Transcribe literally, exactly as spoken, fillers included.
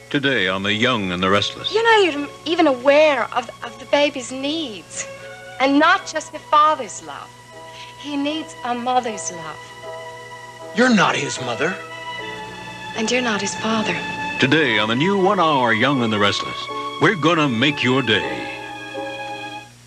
Today on The Young and the Restless. You're not even aware of, of the baby's needs. And not just a father's love. He needs a mother's love. You're not his mother. And you're not his father. Today on the new one-hour Young and the Restless, we're gonna make your day.